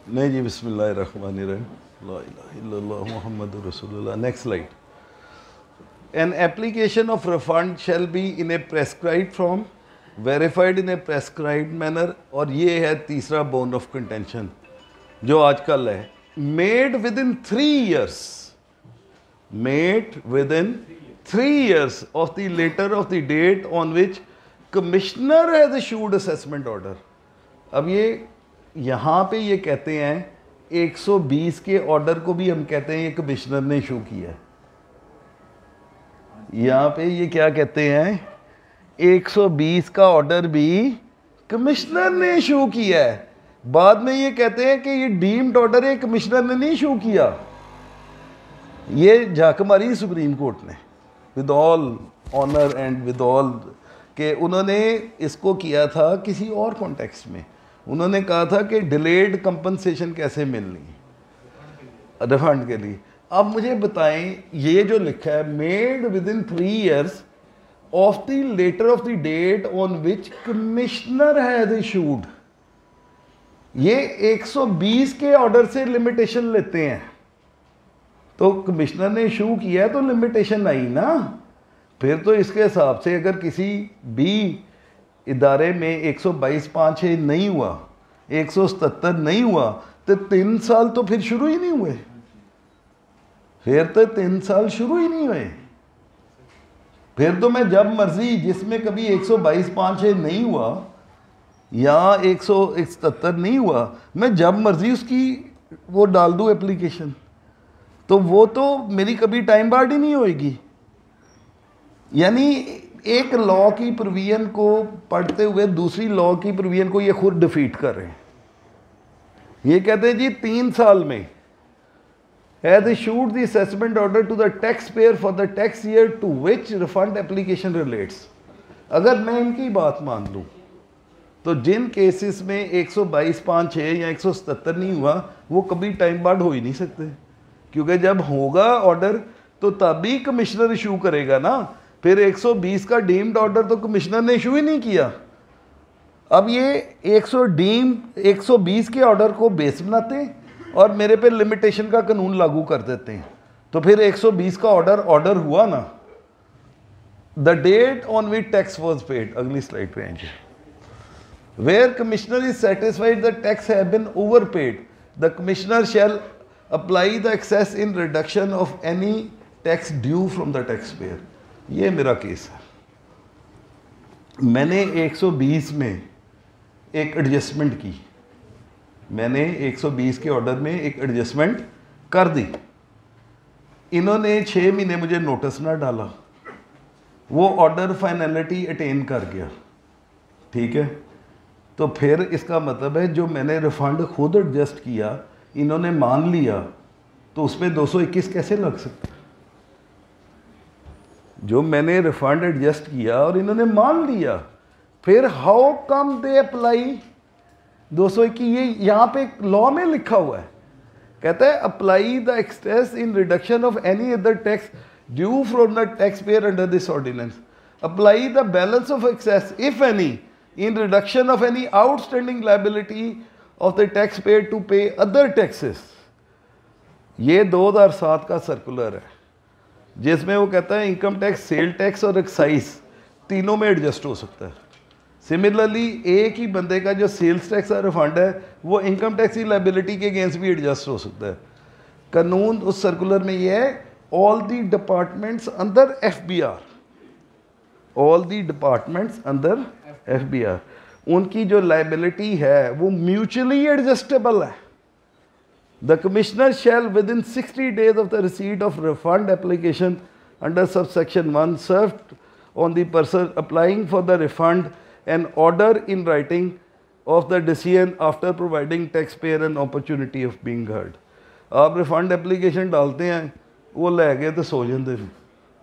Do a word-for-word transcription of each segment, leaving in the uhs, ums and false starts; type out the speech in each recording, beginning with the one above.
नहीं जी, बिस्मिल्लाहिर्रहमानिर्रहीम, ला इलाहा इल्लल्लाह मुहम्मदुर रसूलुल्लाह। Next slide. An application of refund shall be in a prescribed form, verified in a prescribed manner, और ये है तीसरा बोन ऑफ कंटेंशन जो आजकल है, made within three years made within three years of the later of the date on which commissioner has issued assessment order. अब ये यहाँ पे ये कहते हैं एक सौ बीस के ऑर्डर को भी हम कहते हैं ये कमिश्नर ने इशू किया है। यहाँ पे ये क्या कहते हैं, एक सौ बीस का ऑर्डर भी कमिश्नर ने इशू किया है। बाद में ये कहते हैं कि ये डीम्ड ऑर्डर है, कमिश्नर ने नहीं इशू किया, ये झाक मारी सुप्रीम कोर्ट ने with all honour and with all कि उन्होंने इसको किया था किसी और कॉन्टेक्स्ट में। उन्होंने कहा था कि डिलेड कंपनसेशन कैसे मिलनी रिफंड के लिए। अब मुझे बताएं, ये जो लिखा है made within three years of the later of the date on which commissioner has issued, ये एक सौ बीस के ऑर्डर से लिमिटेशन लेते हैं। तो कमिश्नर ने इशू किया है तो लिमिटेशन आई ना। फिर तो इसके हिसाब से अगर किसी भी इदारे में एक सौ बाईस पाँच छः नहीं हुआ, एक सौ सतहत्तर नहीं हुआ, तो तीन साल तो फिर शुरू ही नहीं हुए, फिर तो तीन साल शुरू ही नहीं हुए। फिर तो मैं जब मर्जी, जिसमें कभी एक सौ बाईस पाँच छः नहीं हुआ या एक सौ सतहत्तर नहीं हुआ, मैं जब मर्जी उसकी वो डाल दूँ एप्लीकेशन, तो वो तो मेरी कभी टाइम बार्ड ही नहीं होएगी। यानी एक लॉ की प्रोविजन को पढ़ते हुए दूसरी लॉ की प्रोविजन को ये खुद डिफीट कर रहे हैं। ये कहते हैं जी तीन साल में has issued the assessment order to the tax payer for the tax year to which refund application relates. अगर मैं इनकी बात मान लूँ तो जिन केसेस में एक सौ बाईस पाँच छः या एक सौ सतहत्तर नहीं हुआ वो कभी टाइम बार्ड हो ही नहीं सकते, क्योंकि जब होगा ऑर्डर तो तभी कमिश्नर इशू करेगा ना। फिर एक सौ बीस का डीम्ड ऑर्डर तो कमिश्नर ने इशू ही नहीं किया। अब ये एक सौ डीम एक सौ बीस के ऑर्डर को बेस बनाते हैं और मेरे पे लिमिटेशन का कानून लागू कर देते हैं, तो फिर एक सौ बीस का ऑर्डर ऑर्डर हुआ ना। The date on which tax was paid, अगली स्लाइड पे आएंगे। Where commissioner is satisfied the tax have been overpaid, the commissioner shall apply the excess in reduction of any tax due from the tax payer. ये मेरा case है। मैंने एक सौ बीस में एक एडजस्टमेंट की, मैंने एक सौ बीस के ऑर्डर में एक एडजस्टमेंट कर दी। इन्होंने छः महीने मुझे नोटिस ना डाला, वो ऑर्डर फाइनलिटी अटेन कर गया, ठीक है। तो फिर इसका मतलब है जो मैंने रिफंड खुद एडजस्ट किया इन्होंने मान लिया, तो उसमें दो सौ इक्कीस कैसे लग सकता है? जो मैंने रिफंड एडजस्ट किया और इन्होंने मान लिया, फिर हाउ कम दे अप्लाई दो सौ इक्कीस? ये यहाँ पे लॉ में लिखा हुआ है, कहता है apply the excess in reduction of any other tax due from the tax payer under this ordinance, apply the balance of excess if any in reduction of any outstanding liability of the tax payer to pay other taxes. ये दो हज़ार सात का circular है जिसमें वो कहता है इनकम टैक्स, सेल टैक्स और एक्साइज तीनों में एडजस्ट हो सकता है। सिमिलरली एक ही बंदे का जो सेल्स टैक्स का रिफंड है वो इनकम टैक्स की लायबिलिटी के अगेंस्ट भी एडजस्ट हो सकता है। कानून उस सर्कुलर में ये है, all the departments under F B R, all the departments under F B R, उनकी जो लायबिलिटी है वो म्यूचुअली एडजस्टेबल है। The Commissioner shall within sixty days of the receipt of refund application under subsection one served on the person applying for the refund an order in writing of the decision after providing taxpayer an opportunity of being heard। आप refund application डालते हैं, वो ले गए तो सो जाते हैं।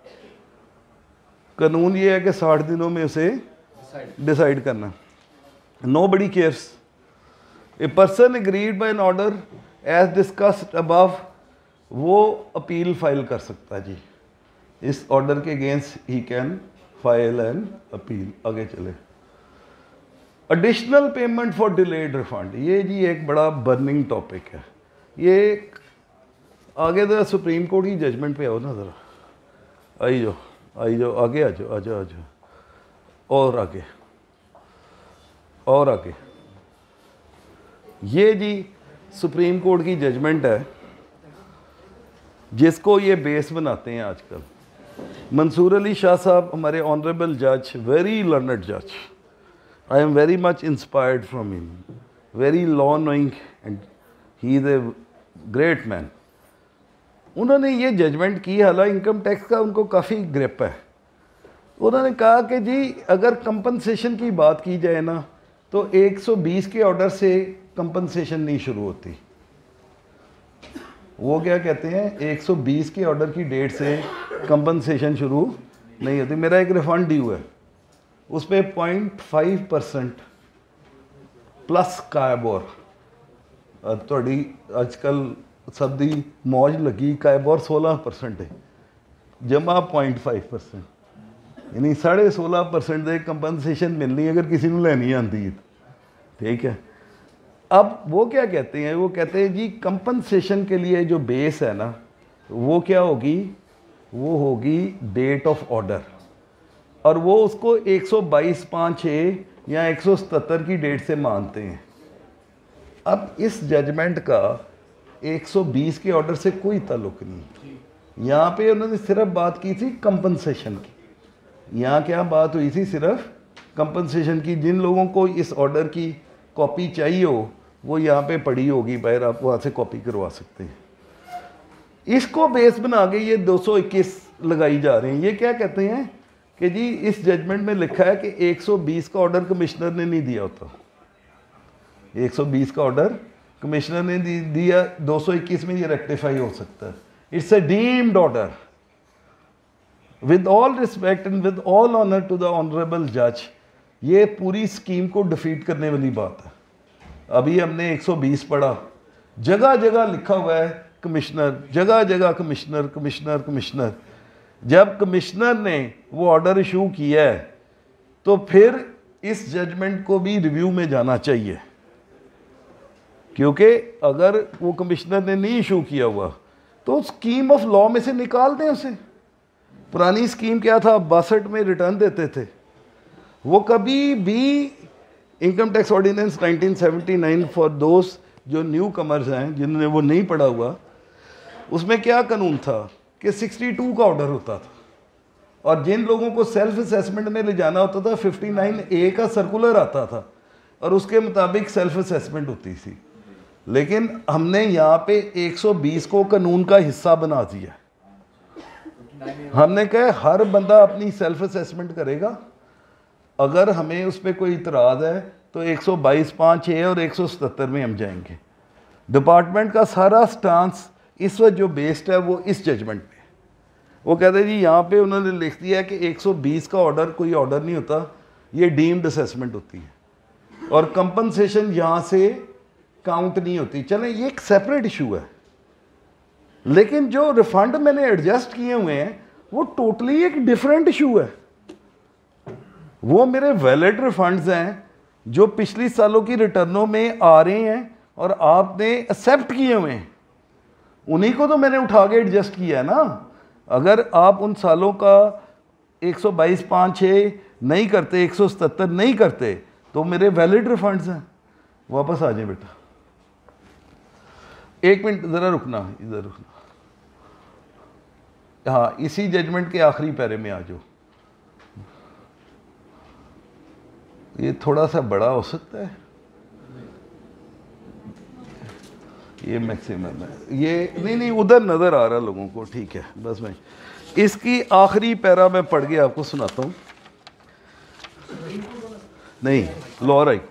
कानून ये है कि साठ दिनों में उसे डिसाइड करना। Nobody cares। A person agreed by an order as discussed above, वो अपील फाइल कर सकता है जी इस ऑर्डर के against, he can file an appeal. आगे चले। Additional payment for delayed refund, ये जी एक बड़ा बर्निंग टॉपिक है। ये आगे ज़रा सुप्रीम कोर्ट की जजमेंट पे आओ ना, ज़रा आई जाओ आई जाओ आगे आ जाओ आ जाओ आ जाओ और आगे और आगे। ये जी सुप्रीम कोर्ट की जजमेंट है जिसको ये बेस बनाते हैं आजकल। मंसूर अली शाह साहब हमारे ऑनरेबल जज, वेरी लर्नड जज, I am very much inspired from him, very law knowing and he is a great man. उन्होंने ये जजमेंट की, हालांकि इनकम टैक्स का उनको काफ़ी ग्रिप है। उन्होंने कहा कि जी अगर कंपनसेशन की बात की जाए ना तो एक सौ बीस के ऑर्डर से कंपनसेशन नहीं शुरू होती। वो क्या कहते हैं, एक सौ बीस के ऑर्डर की डेट से कंपनसेशन शुरू नहीं होती। मेरा एक रिफंड ड्यू है, उस पर point five percent plus KIBOR, थोड़ी आजकल सब दी मौज लगी, कायबोर सोलह परसेंट है, जमा पॉइंट फाइव परसेंट, यानी साढ़े सोलह परसेंट दे कंपनसेशन मिलनी अगर किसी को लेनी आती है, ठीक है। अब वो क्या कहते हैं, वो कहते हैं जी कंपनसेशन के लिए जो बेस है ना वो क्या होगी, वो होगी डेट ऑफ ऑर्डर, और वो उसको एक सौ बाईस पाँच छः या एक सौ सतहत्तर की डेट से मानते हैं। अब इस जजमेंट का एक सौ बीस के ऑर्डर से कोई ताल्लुक नहीं, यहाँ पे उन्होंने सिर्फ बात की थी कंपनसेशन की। यहाँ क्या बात हुई थी, सिर्फ कंपनसेशन की। जिन लोगों को इस ऑर्डर की कॉपी चाहिए हो वो यहाँ पे पड़ी होगी बाहर, आप वहाँ से कॉपी करवा सकते हैं। इसको बेस बना के ये दो सौ इक्कीस लगाई जा रही हैं। ये क्या कहते हैं कि जी इस जजमेंट में लिखा है कि एक सौ बीस का ऑर्डर कमिश्नर ने नहीं दिया होता, एक सौ बीस का ऑर्डर कमिश्नर ने दिया, दो सौ इक्कीस में ये रेक्टिफाई हो सकता है। It's a deemed order. With all respect and with all honour to the honourable जज, ये पूरी स्कीम को डिफीट करने वाली बात है। अभी हमने एक सौ बीस पढ़ा, जगह जगह लिखा हुआ है कमिश्नर, जगह जगह कमिश्नर कमिश्नर कमिश्नर। जब कमिश्नर ने वो ऑर्डर इशू किया है तो फिर इस जजमेंट को भी रिव्यू में जाना चाहिए, क्योंकि अगर वो कमिश्नर ने नहीं इशू किया हुआ तो स्कीम ऑफ लॉ में से निकाल दें उसे। पुरानी स्कीम क्या था, बासठ में रिटर्न देते थे, वो कभी भी income tax ordinance nineteen seventy nine for दोस्त जो न्यू कमर्स हैं जिन्होंने वो नहीं पढ़ा हुआ, उसमें क्या कानून था कि बासठ का ऑर्डर होता था, और जिन लोगों को सेल्फ असेसमेंट में ले जाना होता था उनसठ ए का सर्कुलर आता था और उसके मुताबिक सेल्फ असेसमेंट होती थी। लेकिन हमने यहाँ पे एक सौ बीस को कानून का हिस्सा बना दिया। हमने कहा हर बंदा अपनी सेल्फ असेसमेंट करेगा, अगर हमें उस पर कोई इतराज़ है तो एक सौ बाईस पाँच छः और एक सौ सतहत्तर में हम जाएंगे। डिपार्टमेंट का सारा स्टांस इस वक्त जो बेस्ड है वो इस जजमेंट पे। वो कहते हैं जी यहाँ पे उन्होंने लिख दिया कि एक सौ बीस का ऑर्डर कोई ऑर्डर नहीं होता, ये डीम्ड असेसमेंट होती है, और कंपनसेशन यहाँ से काउंट नहीं होती। चलें ये एक सेपरेट इशू है, लेकिन जो रिफंड मैंने एडजस्ट किए हुए हैं वो टोटली एक डिफरेंट इशू है। वो मेरे वैलिड रिफंड्स हैं जो पिछली सालों की रिटर्नों में आ रहे हैं और आपने एक्सेप्ट किए हुए हैं, उन्हीं को तो मैंने उठा के एडजस्ट किया है ना। अगर आप उन सालों का एक सौ बाईस पाँच छः नहीं करते, एक सौ सतहत्तर नहीं करते, तो मेरे वैलिड रिफंड्स हैं। वापस आ जाए बेटा, एक मिनट ज़रा रुकना, इधर रुकना। हाँ, इसी जजमेंट के आखिरी पैरे में आ जाओ। ये थोड़ा सा बड़ा हो सकता है, ये मैक्सिमम है, ये नहीं नहीं उधर नज़र आ रहा लोगों को, ठीक है। बस मैं इसकी आखिरी पैरा मैं पढ़ के आपको सुनाता हूँ। नहीं, lawyer high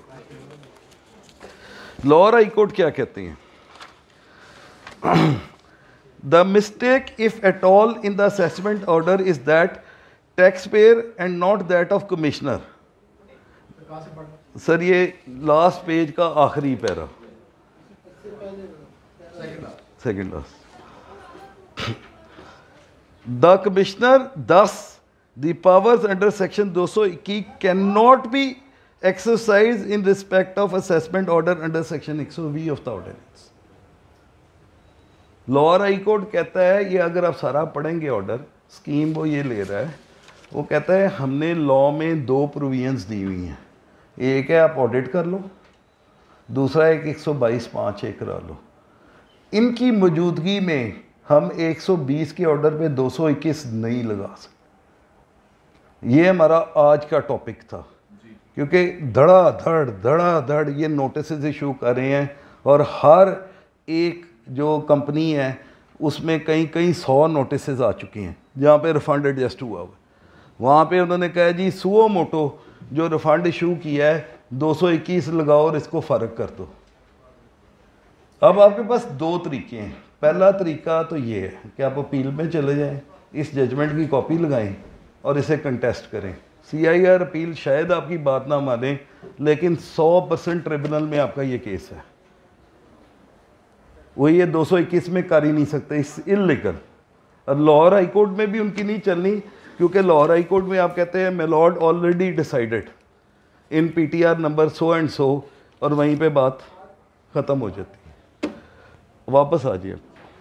lawyer high court क्या कहते हैं, the mistake if at all in the assessment order is that taxpayer and not that of commissioner. Sir ये लास्ट पेज का आखिरी para, second last. The commissioner does the powers under section दो सौ इक्कीस can not be exercise in respect of assessment order under section एक सौ बीस of the ordinance. Lower high court कहता है, ये अगर आप सारा पढ़ेंगे ऑर्डर स्कीम वो ये ले रहा है, वो कहता है हमने लॉ में दो प्रोविजंस दी हुई हैं, एक है आप ऑडिट कर लो, दूसरा एक एक सौ बाईस पाँच ए करा लो। इनकी मौजूदगी में हम एक सौ बीस के ऑर्डर पे दो सौ इक्कीस नहीं लगा सकते। ये हमारा आज का टॉपिक था, क्योंकि धड़ाधड़ धड़ाधड़ ये नोटिस इशू कर रहे हैं और हर एक जो कंपनी है उसमें कई कई सौ नोटिस आ चुकी हैं जहाँ पे रिफ़ंड एडजस्ट हुआ हुआ। वहाँ पे उन्होंने कहा जी सुओ मोटो जो रिफ़ंड इशू किया है दो सौ इक्कीस लगाओ और इसको फ़र्क कर दो। अब आपके पास दो तरीके हैं। पहला तरीका तो ये है कि आप अपील में चले जाएं, इस जजमेंट की कॉपी लगाएं और इसे कंटेस्ट करें। सी आई आर अपील शायद आपकी बात ना माने, लेकिन सौ परसेंट ट्रिब्यूनल में आपका ये केस है, वो ये दो सौ इक्कीस में कर ही नहीं सकते, इस इलीगल। और लाहौर हाई कोर्ट में भी उनकी नहीं चलनी, क्योंकि लाहौर हाई कोर्ट में आप कहते हैं my lord already decided in P T R number so and so, और वहीं पे बात ख़त्म हो जाती है। वापस आ जाइए।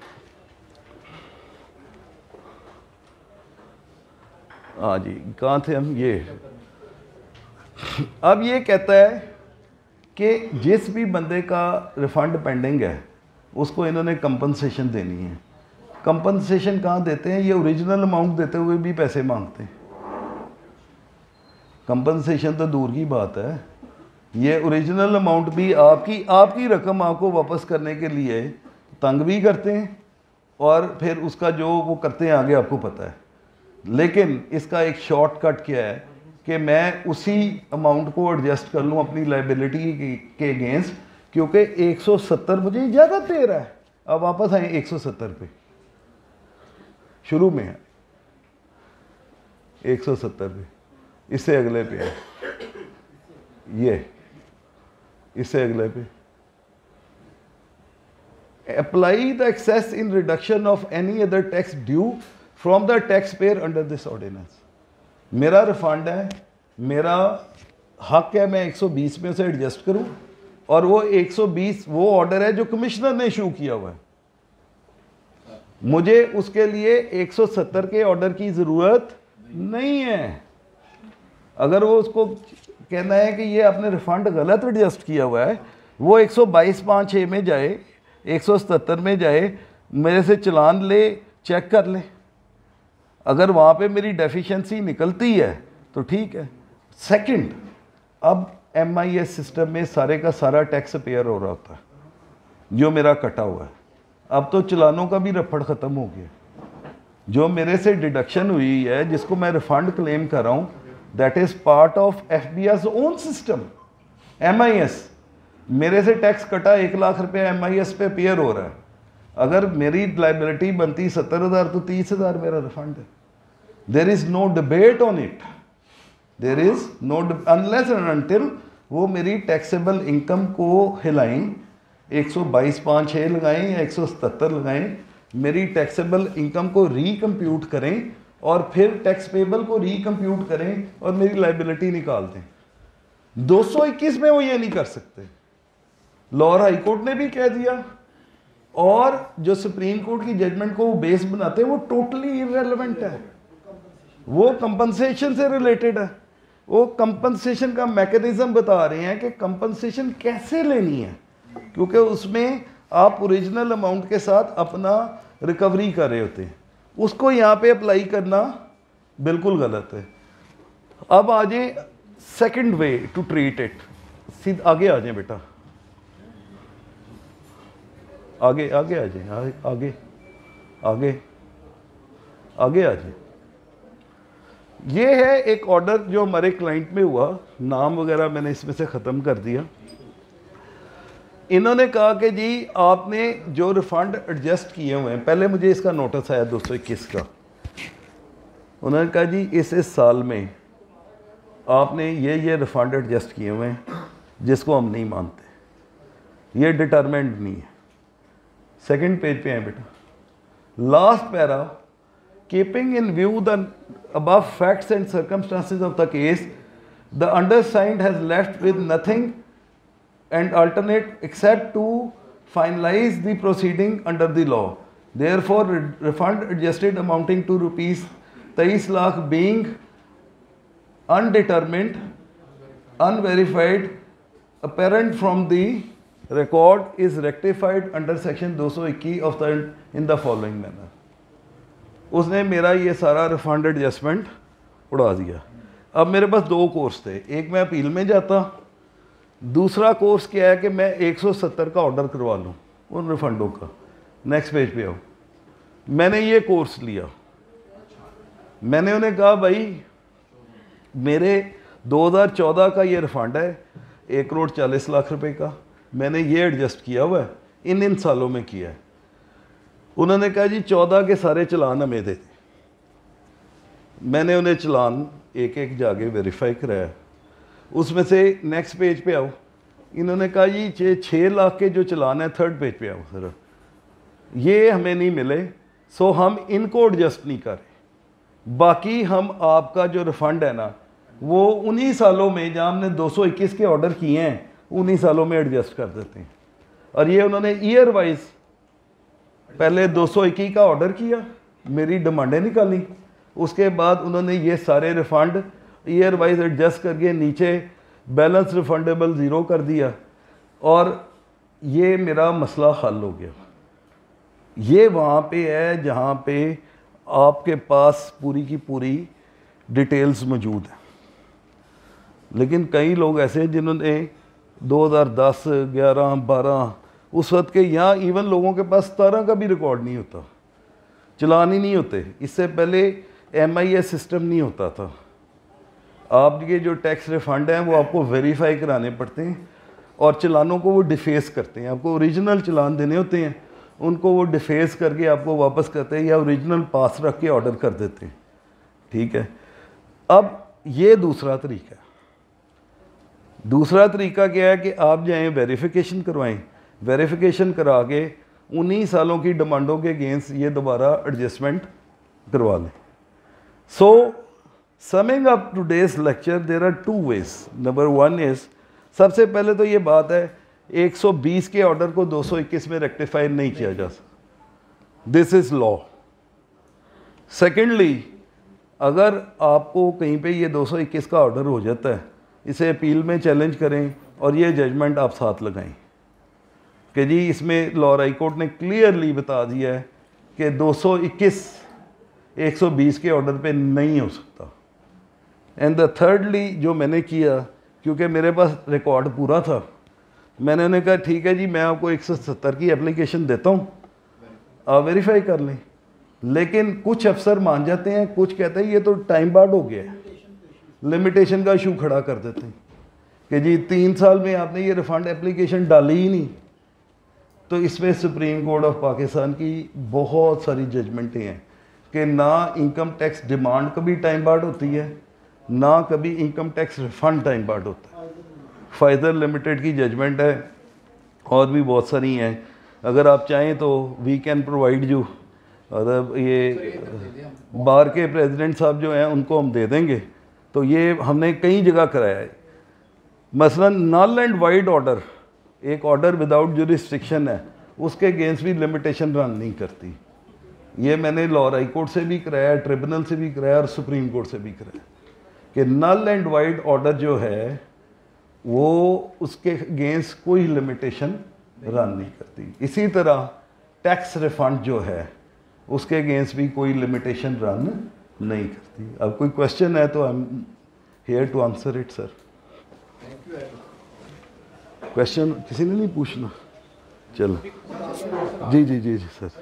हाँ जी, कहाँ थे हम? ये अब ये कहता है कि जिस भी बंदे का रिफ़ंड पेंडिंग है उसको इन्होंने कंपनसेशन देनी है। कंपनसेशन कहाँ देते हैं? ये ओरिजिनल अमाउंट देते हुए भी पैसे मांगते हैं। कंपनसेशन तो दूर की बात है, ये ओरिजिनल अमाउंट भी आपकी आपकी रकम आपको वापस करने के लिए तंग भी करते हैं, और फिर उसका जो वो करते हैं आगे आपको पता है। लेकिन इसका एक शॉर्टकट क्या है कि मैं उसी अमाउंट को एडजस्ट कर लूँ अपनी लाइबिलिटी के अगेंस्ट, क्योंकि एक सौ सत्तर मुझे इजाज़त दे रहा है। अब वापस आए एक सौ सत्तर पे, शुरू में है एक सौ सत्तर पे, इससे अगले पे है ये, इससे अगले पे apply the excess in reduction of any other tax due from the tax payer under this ordinance. मेरा रिफंड है, मेरा हक है, मैं एक सौ बीस में से एडजस्ट करूं, और वो एक सौ बीस वो ऑर्डर है जो कमिश्नर ने इशू किया हुआ है। मुझे उसके लिए एक सौ सत्तर के ऑर्डर की ज़रूरत नहीं है। अगर वो उसको कहना है कि ये आपने रिफंड गलत एडजस्ट किया हुआ है, वो एक सौ बाईस पाँच छः में जाए, एक सौ सतहत्तर में जाए, मेरे से चलान ले, चेक कर ले। अगर वहाँ पे मेरी डेफिशिएंसी निकलती है तो ठीक है। सेकंड, अब एम आई एस सिस्टम में सारे का सारा टैक्स पेयर हो रहा होता है जो मेरा कटा हुआ है। अब तो चलानों का भी रफड़ ख़त्म हो गया। जो मेरे से डिडक्शन हुई है, जिसको मैं रिफंड क्लेम कर रहा हूँ, that is part of F B I own system. M I S मेरे से टैक्स कटा, एक लाख रुपये एम आई एस पे पेयर हो रहा है। अगर मेरी लाइबिलिटी बनती सत्तर हज़ार तो तीस हज़ार मेरा रिफंड है। There is no debate on it, there is no unless and until वो मेरी टैक्सेबल इनकम को हिलाएं, एक सौ बाईस पाँच छः लगाएं या एक सौ सतहत्तर लगाएं, मेरी टैक्सेबल इनकम को रीकम्प्यूट करें और फिर टैक्स पेबल को रीकम्प्यूट करें और मेरी लाइबिलिटी निकाल दें। दो सौ इक्कीस में वो ये नहीं कर सकते। लाहौर हाई कोर्ट ने भी कह दिया, और जो सुप्रीम कोर्ट की जजमेंट को वो बेस बनाते हैं वो टोटली इररेलेवेंट है, वो कंपनसेशन से रिलेटेड है। वो कंपनसेशन का मैकेनिज्म बता रहे हैं कि कंपनसेशन कैसे लेनी है, क्योंकि उसमें आप ओरिजिनल अमाउंट के साथ अपना रिकवरी कर रहे होते हैं। उसको यहाँ पे अप्लाई करना बिल्कुल गलत है। अब आ जाए second way to treat it. सीध आगे आ जाए बेटा, आगे आगे आ जाए, आगे आगे आगे आगे आ जाए। ये है एक ऑर्डर जो हमारे क्लाइंट में हुआ, नाम वगैरह मैंने इसमें से ख़त्म कर दिया। इन्होंने कहा कि जी आपने जो रिफंड एडजस्ट किए हुए हैं, पहले मुझे इसका नोटिस आया दो सौ इक्कीस का, उन्होंने कहा जी इस इस साल में आपने ये ये रिफंड एडजस्ट किए हुए हैं जिसको हम नहीं मानते, ये डिटरमेंट नहीं है। सेकंड पेज पे है बेटा, last para, keeping in view the above facts and circumstances of the case, the undersigned has left with nothing and alternate except to finalise the proceeding under the law. Therefore refund adjusted amounting to rupees तेईस lakh being undetermined unverified apparent from the record is rectified under section दो सौ इक्कीस of the in the following manner। उसने मेरा ये सारा refund adjustment उड़ा दिया। अब मेरे पास दो कोर्स थे, एक मैं अपील में जाता, दूसरा कोर्स क्या है कि मैं एक सौ सत्तर का ऑर्डर करवा लूँ उन रिफंडों का। नेक्स्ट पेज पे आओ। मैंने ये कोर्स लिया, मैंने उन्हें कहा भाई मेरे दो हज़ार चौदह का ये रिफंड है एक करोड़ चालीस लाख रुपए का, मैंने ये एडजस्ट किया हुआ है, इन इन सालों में किया है। उन्होंने कहा जी चौदह के सारे चलान हमें दे दें। मैंने उन्हें चलान एक एक जाके वेरीफाई कराया। उसमें से नेक्स्ट पेज पे आओ, इन्होंने कहा जी छः छः लाख के जो चलान है, थर्ड पेज पे आओ सर, ये हमें नहीं मिले, सो हम इनको एडजस्ट नहीं कर रहे। बाकी हम आपका जो रिफंड है ना वो उन्हीं सालों में जहाँ हमने दो सौ इक्कीस के ऑर्डर किए हैं उन्हीं सालों में एडजस्ट कर देते हैं। और ये उन्होंने ईयर वाइज पहले दो सौ इक्कीस का ऑर्डर किया, मेरी डिमांडें निकाली, उसके बाद उन्होंने ये सारे रिफंड ईयर वाइज एडजस्ट करके नीचे बैलेंस रिफंडेबल ज़ीरो कर दिया और ये मेरा मसला हल हो गया। ये वहाँ पे है जहाँ पे आपके पास पूरी की पूरी डिटेल्स मौजूद हैं। लेकिन कई लोग ऐसे हैं जिन्होंने दो हज़ार दस, ग्यारह, बारह उस वक्त के, यहाँ इवन लोगों के पास सतारह का भी रिकॉर्ड नहीं होता, चलान ही नहीं होते। इससे पहले एम आई एस सिस्टम नहीं होता था। आपके जो टैक्स रिफंड हैं वो आपको वेरीफाई कराने पड़ते हैं और चलानों को वो डिफेस करते हैं। आपको ओरिजिनल चलान देने होते हैं, उनको वो डिफेस करके आपको वापस करते हैं या ओरिजिनल पास रख के ऑर्डर कर देते हैं। ठीक है, अब ये दूसरा तरीका है। दूसरा तरीका क्या है कि आप जाएं वेरिफिकेशन करवाएं, वेरिफिकेशन करा के उन्हीं सालों की डिमांडों के अगेंस्ट ये दोबारा एडजस्टमेंट करवा लें। So summing up today's lecture, there are two ways. Number one is, सबसे पहले तो ये बात है एक सौ बीस के ऑर्डर को दो सौ इक्कीस में रेक्टिफाई नहीं किया जा सकता, दिस इज़ लॉ। सेकेंडली, अगर आपको कहीं पे ये दो सौ इक्कीस का ऑर्डर हो जाता है, इसे अपील में चैलेंज करें और ये जजमेंट आप साथ लगाएं कि जी इसमें लॉ हाई कोर्ट ने क्लियरली बता दिया है कि दो सौ इक्कीस एक सौ बीस के ऑर्डर पे नहीं हो सकता। एंड द थर्डली जो मैंने किया, क्योंकि मेरे पास रिकॉर्ड पूरा था, मैंने उन्हें कहा ठीक है जी मैं आपको एक सौ सत्तर की एप्लीकेशन देता हूँ, आप वेरीफाई कर लें। लेकिन कुछ अफसर मान जाते हैं, कुछ कहते हैं ये तो टाइम बार्ड हो गया है, लिमिटेशन का इशू खड़ा कर देते हैं कि जी तीन साल में आपने ये रिफंड एप्लीकेशन डाली ही नहीं। तो इसमें सुप्रीम कोर्ट ऑफ पाकिस्तान की बहुत सारी जजमेंटें हैं कि ना इनकम टैक्स डिमांड कभी टाइम बार्ड होती है, ना कभी income tax refund time barred होता है। फाइजर लिमिटेड की जजमेंट है और भी बहुत सारी हैं, अगर आप चाहें तो वी कैन प्रोवाइड यू। अगर ये बार के प्रेसिडेंट साहब जो हैं उनको हम दे देंगे। तो ये हमने कई जगह कराया है। मसलन नल एंड वाइड ऑर्डर, एक ऑर्डर विदाउट जुरिस्डिक्शन है, उसके अगेंस्ट भी लिमिटेशन रन नहीं करती। ये मैंने लॉ हाई कोर्ट से भी कराया, ट्रिब्यूनल से भी कराया और सुप्रीम कोर्ट से भी कराया कि नल एंड वाइड ऑर्डर जो है वो उसके अगेंस्ट कोई लिमिटेशन रन नहीं करती। इसी तरह टैक्स रिफंड जो है उसके अगेंस्ट भी कोई लिमिटेशन रन नहीं करती। अब कोई क्वेश्चन है तो I am here to answer it sir. Question किसी ने नहीं पूछना? चलो जी जी जी जी सर।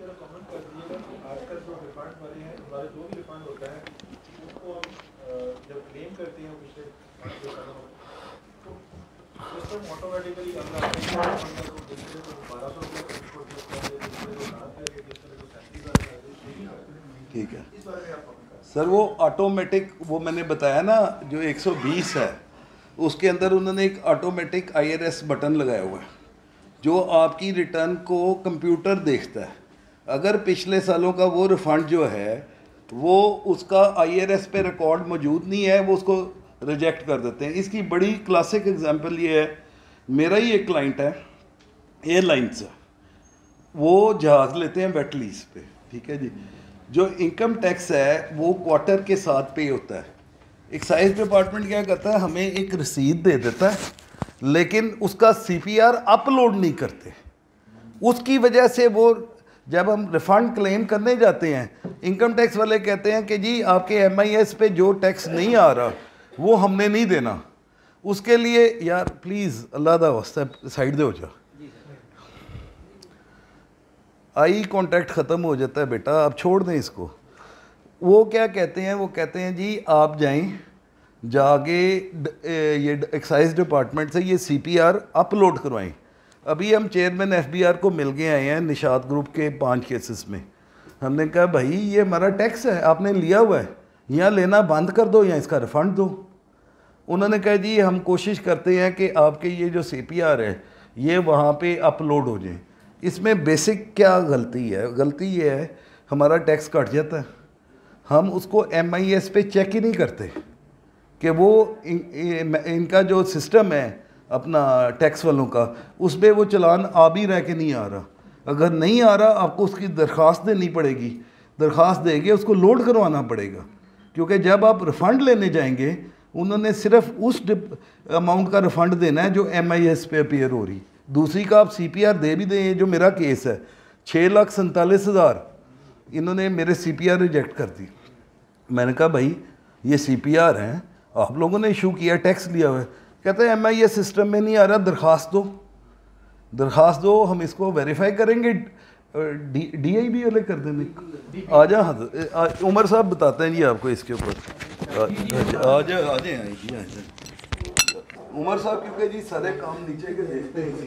ठीक है सर, वो ऑटोमेटिक, वो मैंने बताया ना जो एक सौ बीस है उसके अंदर उन्होंने एक ऑटोमेटिक आईआरएस बटन लगाया हुआ है जो आपकी रिटर्न को कंप्यूटर देखता है। अगर पिछले सालों का वो रिफंड जो है वो उसका आईआरएस पे रिकॉर्ड मौजूद नहीं है, वो उसको रिजेक्ट कर देते हैं। इसकी बड़ी क्लासिक एग्जांपल ये है, मेरा ही एक क्लाइंट है एयरलाइंस से, वो जहाज़ लेते हैं वेट लीज पे, ठीक है जी। जो इनकम टैक्स है वो क्वार्टर के साथ पे होता है। एक्साइज डिपार्टमेंट क्या करता है, हमें एक रसीद दे देता है, लेकिन उसका सीपीआर अपलोड नहीं करते। उसकी वजह से वो जब हम रिफंड क्लेम करने जाते हैं, इनकम टैक्स वाले कहते हैं कि जी आपके एमआईएस पे जो टैक्स नहीं आ रहा वो हमने नहीं देना। उसके लिए यार प्लीज़ अल्लाह दा वास्ता साइड दे हो जा, आई कांटेक्ट ख़त्म हो जाता है बेटा, आप छोड़ दें इसको। वो क्या कहते हैं, वो कहते हैं जी आप जाएं जाके ये एक्साइज डिपार्टमेंट से ये सीपीआर अपलोड करवाएं। अभी हम चेयरमैन एफबीआर को मिल के आए हैं निशात ग्रुप के पांच केसेस में। हमने कहा भाई ये हमारा टैक्स है, आपने लिया हुआ है, यहाँ लेना बंद कर दो या इसका रिफ़ंड दो। उन्होंने कहा जी हम कोशिश करते हैं कि आपके ये जो सीपीआर है ये वहाँ पे अपलोड हो जाए। इसमें बेसिक क्या गलती है, गलती ये है हमारा टैक्स कट जाता है, हम उसको एमआईएस पे चेक ही नहीं करते कि वो इन, इन, इनका जो सिस्टम है अपना टैक्स वालों का, उस पर वो चलान आ भी रह के नहीं आ रहा। अगर नहीं आ रहा आपको उसकी दरख्वास्त देनी पड़ेगी, दरख्वास्त देंगे उसको लोड करवाना पड़ेगा, क्योंकि जब आप रिफ़ंड लेने जाएंगे उन्होंने सिर्फ उस अमाउंट का रिफ़ंड देना है जो एमआईएस पे अपीयर हो रही। दूसरी का आप सीपीआर दे भी दें, जो मेरा केस है छः लाख सैंतालीस हज़ार इन्होंने मेरे सीपीआर रिजेक्ट कर दी। मैंने कहा भाई ये सीपीआर हैं, आप लोगों ने इशू किया, टैक्स लिया हुआ है। कहते हैं एमआईएस सिस्टम में नहीं आ रहा, दरख्वास्त दो, दरख्वास्त दो, हम इसको वेरीफाई करेंगे। डी डी आई बी वाले कर देंगे। आ जा उमर साहब बताते हैं जी आपको इसके ऊपर। आ जाए आ जाए जी, आ जाए उमर साहब, क्योंकि जी सारे काम नीचे के देखते हैं।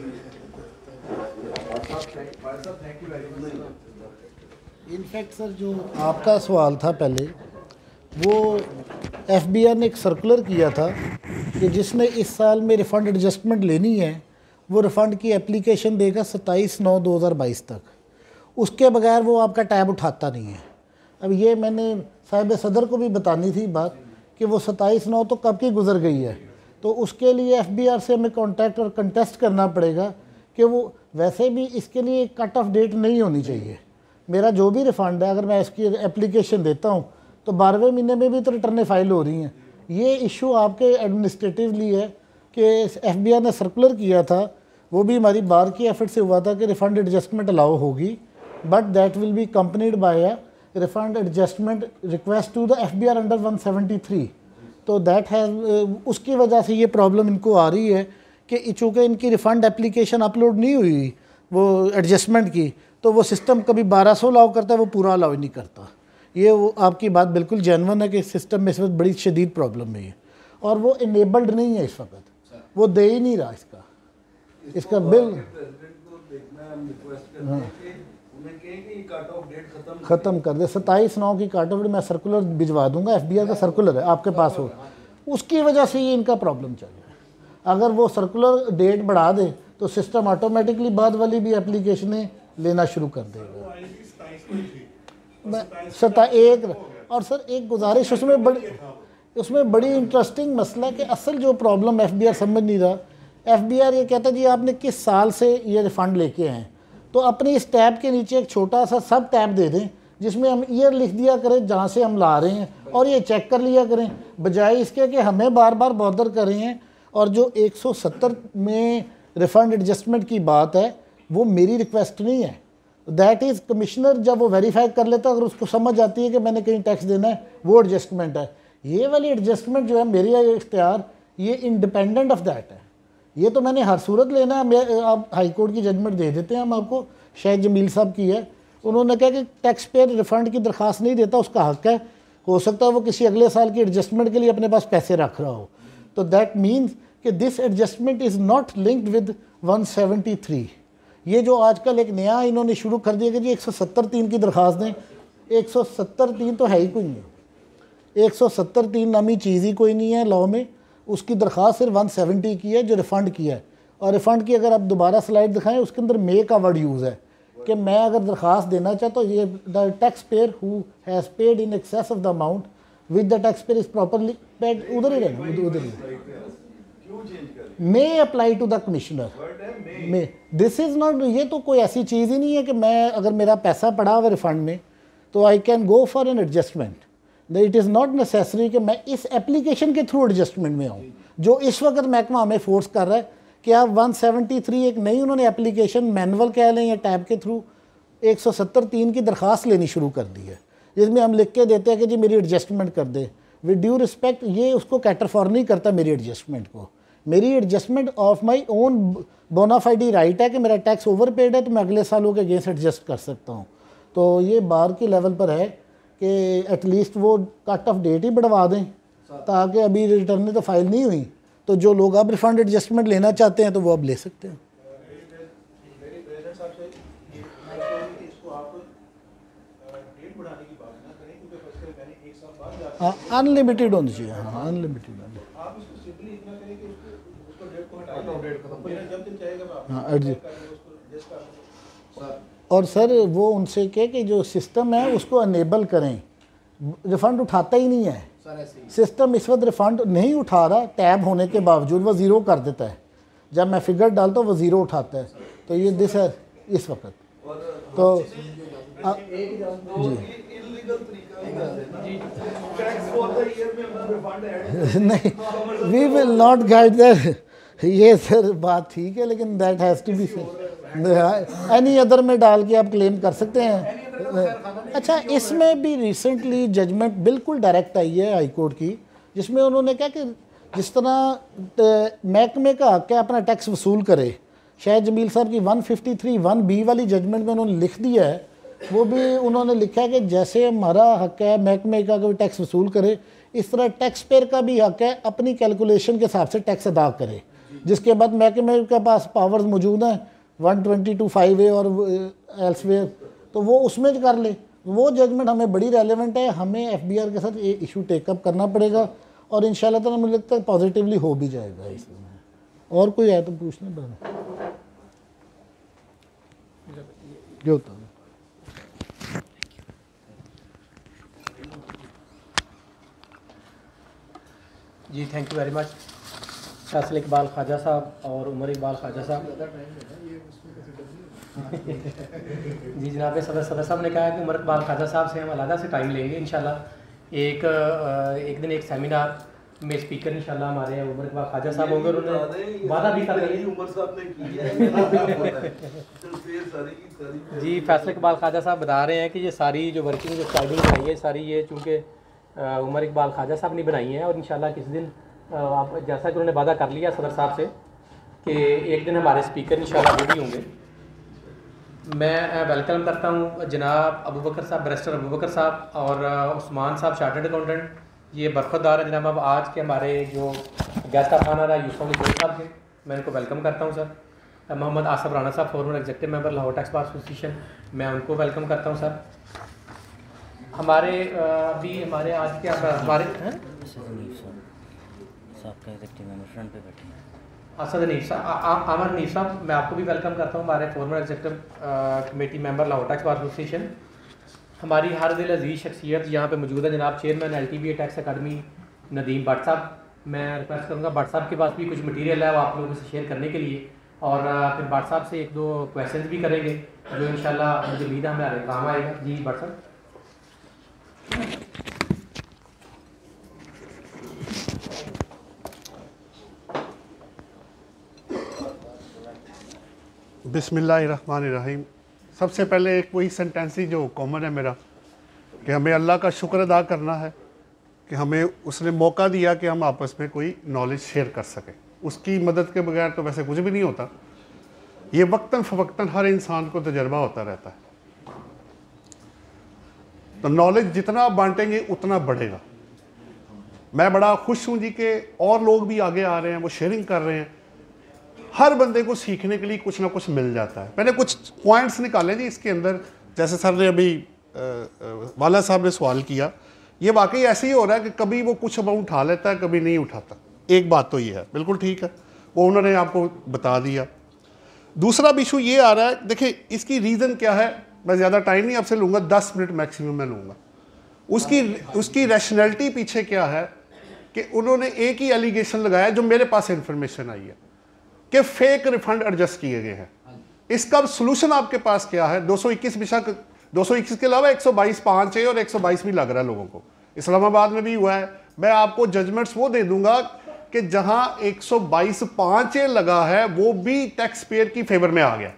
इनफैक्ट सर जो आपका सवाल था पहले, वो एफबीआर ने एक सर्कुलर किया था कि जिसने इस साल में रिफ़ंड एडजस्टमेंट लेनी है वो रिफ़ंड की एप्लीकेशन देगा सत्ताईस नौ दो हज़ार बाईस तक, उसके बगैर वो आपका टैब उठाता नहीं है। अब ये मैंने साहिब सदर को भी बतानी थी बात कि वो सत्ताईस नौ तो कब की गुजर गई है, तो उसके लिए एफबीआर से हमें कांटेक्ट और कंटेस्ट करना पड़ेगा कि वो वैसे भी इसके लिए कट ऑफ डेट नहीं होनी चाहिए। मेरा जो भी रिफ़ंड है अगर मैं इसकी एप्लीकेशन देता हूँ तो बारहवें महीने में भी तो रिटर्नें फाइल हो रही हैं। ये इशू आपके एडमिनिस्ट्रेटिवली है कि एफबीआर ने सर्कुलर किया था, वो भी हमारी बार की एफर्ट से हुआ था कि रिफ़ंड एडजस्टमेंट अलाउ होगी, but that will be accompanied by a refund adjustment request to the FBR under one seventy three. तो दैट हैज़ उसकी वजह से ये प्रॉब्लम इनको आ रही है कि चूँकि इनकी रिफ़ंड एप्लीकेशन अपलोड नहीं हुई वो एडजस्टमेंट की, तो वो सिस्टम कभी बारह सौ अलाउ करता है, वो पूरा अलाउ नहीं करता। ये वो आपकी बात बिल्कुल जेन्युइन है कि सिस्टम में इस वक्त बड़ी शदीद प्रॉब्लम है, और वो इनेबल्ड नहीं है इस वक्त, वो दे ही नहीं रहा इसका इसका बिल। हाँ ख़त्म कर दे, सत्ताईस नौ की काट ऑफ डेट। मैं सर्कुलर भिजवा दूंगा, एफबीआर का सर्कुलर है आपके पास हो, उसकी वजह से ये इनका प्रॉब्लम चल रहा है। अगर वो सर्कुलर डेट बढ़ा दे तो सिस्टम ऑटोमेटिकली बाद वाली भी एप्लीकेशनें लेना शुरू कर देगा। सता एक और सर एक गुजारिश, उसमें बड़ी उसमें बड़ी इंटरेस्टिंग मसला कि असल जो प्रॉब्लम एफबीआर समझ नहीं रहा। एफबीआर ये कहता है जी आपने किस साल से ये रिफ़ंड लेके आए, तो अपनी इस टैब के नीचे एक छोटा सा सब टैब दे दें जिसमें हम ईयर लिख दिया करें जहाँ से हम ला रहे हैं, और ये चेक कर लिया करें, बजाय इसके कि हमें बार बार बॉदर कर रहे हैं। और जो एक सौ सत्तर में रिफ़ंड एडजस्टमेंट की बात है वो मेरी रिक्वेस्ट नहीं है, दैट इज़ कमिश्नर जब वो वेरीफाई कर लेता है, अगर उसको समझ आती है कि मैंने कहीं टैक्स देना है, वो एडजस्टमेंट है। ये वाली एडजस्टमेंट जो है मेरी इख्तियार, ये इंडिपेंडेंट ऑफ दैट है। ये तो मैंने हर सूरत लेना है। मैं आप हाई कोर्ट की जजमेंट दे देते हैं हम आपको, शायद जमील साहब की है, उन्होंने कहा कि टैक्स पेयर रिफ़ंड की दरख्वास्त नहीं देता, उसका हक है, हो सकता है वो किसी अगले साल की एडजस्टमेंट के लिए अपने पास पैसे रख रहा हो। तो दैट मीन्स कि this adjustment is not linked with one seventy three. ये जो आजकल एक नया इन्होंने शुरू कर दिया कि जी एक सौ सत्तर तीन की दरख्वास्त दें, एक सौ सत्तर तीन तो है ही कोई नहीं, एक सौ सत्तर तीन नामी चीज़ ही कोई नहीं है लॉ में। उसकी दरख्वास्त सिर्फ वन सेवेंटी की है जो रिफ़ंड किया है, और रिफ़ंड की अगर आप दोबारा स्लाइड दिखाएं उसके अंदर मे का वर्ड यूज़ है कि मैं अगर दरख्वास्त देना चाहता हूँ, ये the tax payer who has paid in excess of the amount with the tax payer is properly paid, उधर ही रहना, उधर उधर ही may apply to the commissioner may. This is not, ये तो कोई ऐसी चीज़ ही नहीं है कि मैं अगर मेरा पैसा पड़ा हुआ रिफंड में तो I can go for an adjustment. It is not necessary कि मैं इस एप्लीकेशन के थ्रू एडजस्टमेंट में आऊँ, जो इस वक्त महकमा हमें फोर्स कर रहा है कि आप वन सेवेंटी थ्री एक नई उन्होंने एप्लीकेशन मैनुअल कह लें या टैब के थ्रू एक सौ सत्तर तीन की दरख्वास्त लेनी शुरू कर दी है, जिसमें हम लिख के देते हैं कि जी मेरी एडजस्टमेंट कर दे। विद ड्यू रिस्पेक्ट, ये उसको कैटर फॉर नहीं करता मेरी एडजस्टमेंट को। मेरी adjustment of my own bona fide right है कि मेरा टैक्स ओवर पेड है तो मैं अगले सालों के अगेंस्ट एडजस्ट कर सकता हूँ। तो ये बार की लेवल पर है कि एटलीस्ट वो कट ऑफ डेट ही बढ़वा दें, ताकि अभी रिटर्न तो फाइल नहीं हुई, तो जो लोग अब रिफंड एडजस्टमेंट लेना चाहते हैं तो वो अब ले सकते हैं। हाँ अनलिमिटेड होनी चाहिए, हाँ अनलिमिटेड हाँ एडजस्ट। और सर वो उनसे कहे कि जो सिस्टम है उसको अनेबल करें, रिफ़ंड उठाता ही नहीं है सिस्टम इस वक्त, रिफ़ंड नहीं उठा रहा, टैब होने के बावजूद वो ज़ीरो कर देता है। जब मैं फिगर डालता हूँ वो ज़ीरो उठाता है। तो ये दिस है इस वक्त तो आ, जी नहीं, we will not guide that. ये सर बात ठीक है, लेकिन that has to be any other में डाल के आप क्लेम कर सकते हैं। अच्छा, इसमें भी रिसेंटली जजमेंट बिल्कुल डायरेक्ट आई है हाई कोर्ट की, जिसमें उन्होंने कहा कि जिस तरह महकमे का हक है अपना टैक्स वसूल करे, शायद जमील साहब की one fifty three one B वाली जजमेंट में उन्होंने लिख दिया है, वो भी उन्होंने लिखा है कि जैसे हमारा हक है महकमे का कोई टैक्स वसूल करे, इस तरह टैक्स पेयर का भी हक है अपनी कैलकुलेशन के हिसाब से टैक्स अदा करे। जिसके बाद महकमे के पास पावर्स मौजूद हैं one twenty two five A और एल्सवेयर, तो वो उसमें कर ले। वो जजमेंट हमें बड़ी रेलेवेंट है, हमें एफ बी आर के साथ ये इशू टेकअप करना पड़ेगा और इंशाल्लाह ताला मुझे लगता है पॉजिटिवली हो भी जाएगा इसमें। और कोई है तो पूछना पड़ा जो होता है। जी thank you very much Faisal Iqbal Khawaja साहब और उमर इकबाल ख्वाजा साहब। जी जनाब सदर सदर साहब ने कहा है कि उमर इकबाल ख्वाजा साहब से हम अलग से टाइम लेंगे इंशाल्लाह। एक एक दिन एक सेमिनार में स्पीकर इंशाल्लाह हमारे उमर इकबाल ख्वाजा साहब होंगे, उन्होंने वादा भी कर रही उमर साहब ने की। जी फैसल इकबाल ख्वाजा साहब बता रहे हैं कि ये सारी जो वर्किंग जो स्टाइलिंग बनाई है सारी ये चूँकि उमर इकबाल ख्वाजा साहब ने बनाई हैं, और इंशाल्लाह किस दिन आप जैसा कि उन्होंने वादा कर लिया सदर साहब से कि एक दिन हमारे स्पीकर इंशाल्लाह वो भी होंगे। मैं वेलकम करता हूँ जनाब अबू बकर साहब, बैरिस्टर अबू बकर साहब और उस्मान साहब चार्टर्ड अकाउंटेंट, ये बरखुरदार हैं जनाब। अब आज के हमारे जो गेस्ट ऑफ ऑनर है यूसुफ अली साहब के, मैं इनको वेलकम करता हूँ सर। मोहम्मद आसफ राना साहब former executive member Lahore tax bar association, मैं उनको वेलकम करता हूँ सर। हमारे अभी हमारे आज के हमारे असद नीफ साहब आमर नीफ साहब, मैं आपको भी वेलकम करता हूँ, हमारे former executive committee member Lahore tax bar association. हमारी हर दिल अजीज़ शख्सियत यहाँ पे मौजूद है जनाब chairman L T B A tax academy Nadeem Bhatt साहब। मैं रिक्वेस्ट करूँगा भट्ट साहब के पास भी कुछ मटीरियल है वो आप लोगों से शेयर करने के लिए, और फिर भट्ट साहब से एक दो क्वेश्चन भी करेंगे जो इंशाल्लाह मुझे उम्मीद है हमारे काम आएगा। जी भट्ट साहब। बिस्मिल्लाहिर्रहमानिर्रहीम। सबसे पहले एक वही सेंटेंस ही जो कॉमन है मेरा कि हमें अल्लाह का शुक्र अदा करना है कि हमें उसने मौका दिया कि हम आपस में कोई नॉलेज शेयर कर सकें। उसकी मदद के बगैर तो वैसे कुछ भी नहीं होता। ये वक्तन फ़वक्तन हर इंसान को तजर्बा होता रहता है, तो नॉलेज जितना आप बांटेंगे उतना बढ़ेगा। मैं बड़ा खुश हूँ जी कि और लोग भी आगे आ रहे हैं, वो शेयरिंग कर रहे हैं। हर बंदे को सीखने के लिए कुछ ना कुछ मिल जाता है। मैंने कुछ पॉइंट्स निकाले जी इसके अंदर, जैसे सर ने अभी आ, आ, वाला साहब ने सवाल किया, ये वाकई ऐसे ही हो रहा है कि कभी वो कुछ अमाउंट उठा लेता है, कभी नहीं उठाता। एक बात तो ये है, बिल्कुल ठीक है, वो उन्होंने आपको बता दिया। दूसरा इशू ये आ रहा है, देखिए इसकी रीज़न क्या है, मैं ज़्यादा टाइम नहीं आपसे लूँगा, दस मिनट मैक्सिमम मैं लूँगा। उसकी उसकी रैशनैलिटी पीछे क्या है कि उन्होंने एक ही एलिगेशन लगाया जो मेरे पास इंफॉर्मेशन आई है कि फेक रिफंड एडजस्ट किए गए हैं। इसका सोल्यूशन आपके पास क्या है? दो सौ इक्कीस बेशक दो सौ इक्कीस के अलावा एक सौ बाईस पाँच है और एक सौ बाईस भी लग रहा है लोगों को, इस्लामाबाद में भी हुआ है। मैं आपको जजमेंट्स वो दे दूंगा कि जहां एक सौ बाईस पाँच लगा है वो भी टैक्स पेयर की फेवर में आ गया।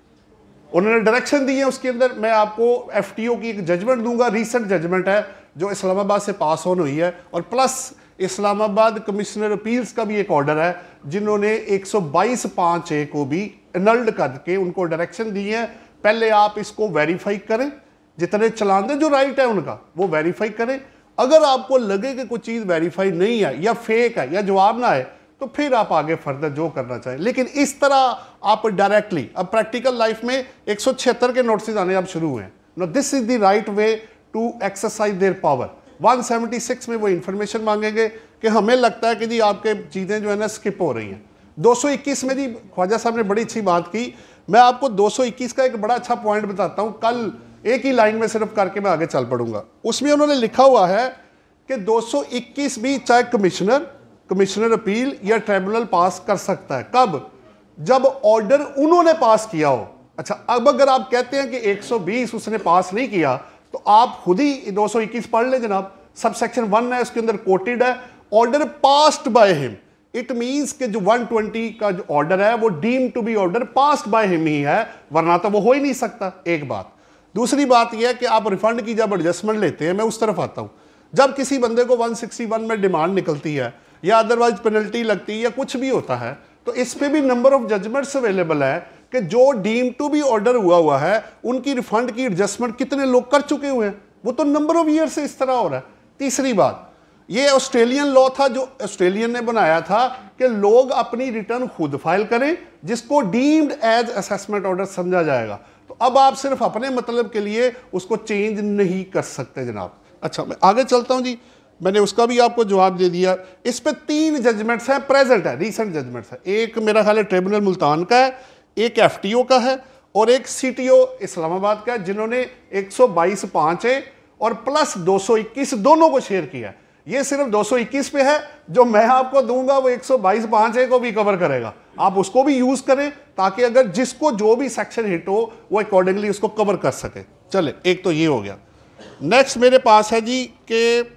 उन्होंने डायरेक्शन दी है उसके अंदर। मैं आपको एफटीओ की एक जजमेंट दूंगा, रीसेंट जजमेंट है जो इस्लामाबाद से पास ऑन हुई है, और प्लस इस्लामाबाद कमिश्नर अपील्स का भी एक ऑर्डर है जिन्होंने एक सौ बाईस पाँच ए को भी एनल्ड करके उनको डायरेक्शन दी है, पहले आप इसको वेरीफाई करें, जितने चलान दे जो राइट है उनका वो वेरीफाई करें। अगर आपको लगे कि कोई चीज़ वेरीफाई नहीं है या फेक है या जवाब ना आए तो फिर आप आगे फर्दर जो करना चाहें। लेकिन इस तरह आप डायरेक्टली, अब प्रैक्टिकल लाइफ में एक सौ छिहत्तर के नोटिस आने अब शुरू हुए हैं। No this is the right way to exercise their power. एक सौ छिहत्तर में वो इंफॉर्मेशन मांगेंगे कि हमें लगता है कि जी आपके चीज़ें जो है ना स्किप हो रही हैं। दो सौ इक्कीस में जी ख्वाजा साहब ने बड़ी अच्छी बात की। मैं आपको दो सौ इक्कीस का एक बड़ा अच्छा पॉइंट बताता हूँ, कल एक ही लाइन में सिर्फ करके मैं आगे चल पड़ूंगा। उसमें उन्होंने लिखा हुआ है कि दो सौ इक्कीस भी चाहे कमिश्नर कमिश्नर अपील या ट्रिब्यूनल पास कर सकता है। कब? जब ऑर्डर उन्होंने पास किया हो। अच्छा, अब अगर आप कहते हैं कि एक सौ बीस उसने पास नहीं किया तो आप खुद ही दो सौ इक्कीस पढ़ लें जनाब। सब सेक्शन वन है, उसके अंदर कोटेड है order passed by him. It means कि जो एक सौ बीस का जो ऑर्डर है वो deem to be order passed by him ही है, वरना तो वो हो ही नहीं सकता। एक बात। दूसरी बात यह है कि आप रिफंड की जब एडजस्टमेंट लेते हैं, मैं उस तरफ आता हूं, जब किसी बंदे को एक सौ इकसठ में डिमांड निकलती है या अदरवाइज पेनल्टी लगती है या कुछ भी होता है, तो इस पे भी नंबर ऑफ जजमेंट्स अवेलेबल है कि जो डीम टू बी ऑर्डर हुआ हुआ है उनकी रिफंड की एडजस्टमेंट कितने लोग कर चुके हुए हैं। वो तो नंबर ऑफ ईयर से इस तरह हो रहा है। तीसरी बात, ये ऑस्ट्रेलियन लॉ था जो ऑस्ट्रेलियन ने बनाया था कि लोग अपनी रिटर्न खुद फाइल करें, जिसको डीम्ड एज असेसमेंट ऑर्डर समझा जाएगा। तो अब आप सिर्फ अपने मतलब के लिए उसको चेंज नहीं कर सकते जनाब। अच्छा, मैं आगे चलता हूं जी। मैंने उसका भी आपको जवाब दे दिया। इस पे तीन जजमेंट्स हैं, प्रेजेंट है, रीसेंट जजमेंट्स है। एक मेरा ख्याल है ट्रिब्यूनल मुल्तान का है, एक एफटीओ का है और एक सीटीओ इस्लामाबाद का है, जिन्होंने एक सौ बाईस पाँच ए और प्लस दो सौ इक्कीस दोनों को शेयर किया है। ये सिर्फ दो सौ इक्कीस पे है, जो मैं आपको दूंगा वो एक सौ बाईस पाँच ए को भी कवर करेगा। आप उसको भी यूज करें ताकि अगर जिसको जो भी सेक्शन हिट हो वो अकॉर्डिंगली उसको कवर कर सके। चले, एक तो ये हो गया। नेक्स्ट मेरे पास है जी कि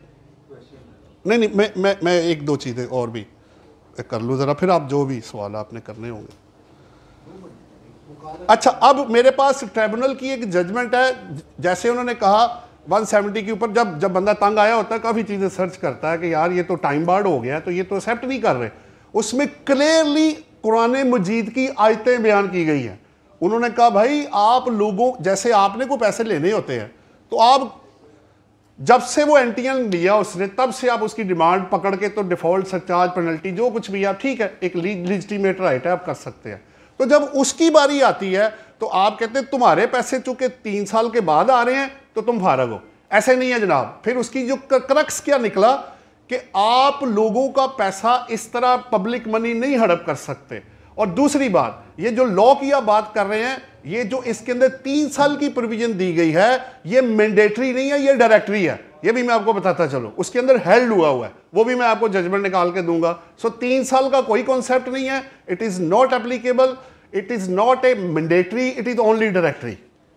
नहीं नहीं मैं मैं मैं एक दो चीज़ें और भी कर लूँ ज़रा, फिर आप जो भी सवाल आपने करने होंगे। अच्छा, अब मेरे पास ट्रिब्यूनल की एक जजमेंट है। जैसे उन्होंने कहा एक सौ सत्तर के ऊपर जब जब बंदा तंग आया होता है, काफ़ी चीज़ें सर्च करता है कि यार ये तो टाइम बार्ड हो गया है, तो ये तो एक्सेप्ट नहीं कर रहे। उसमें क्लियरली कुरान मजीद की आयतें बयान की गई हैं। उन्होंने कहा भाई आप लोगों, जैसे आपने को पैसे लेने होते हैं तो आप जब से वो एंटीएन लिया उसने तब से आप उसकी डिमांड पकड़ के तो डिफॉल्ट सरचार्ज पेनल्टी जो कुछ भी आप, ठीक है, एक लीजिटिमेट राइट है, आप कर सकते हैं। तो जब उसकी बारी आती है तो आप कहते हैं तुम्हारे पैसे चूंकि तीन साल के बाद आ रहे हैं तो तुम फारग हो। ऐसे नहीं है जनाब। फिर उसकी जो क्रक्स क्या निकला कि आप लोगों का पैसा इस तरह पब्लिक मनी नहीं हड़प कर सकते। और दूसरी बात, ये जो लॉ की आप बात कर रहे हैं, ये जो इसके अंदर तीन साल की प्रोविजन दी गई है, ये मैंडेटरी नहीं है, ये डायरेक्टरी है। ये भी मैं आपको बताता चलो, उसके अंदर हेल्ड हुआ हुआ है, वो भी मैं आपको जजमेंट निकाल के दूंगा। सो तीन साल का कोई कॉन्सेप्ट नहीं है। It is not applicable, it is not a mandatory, it is only directory.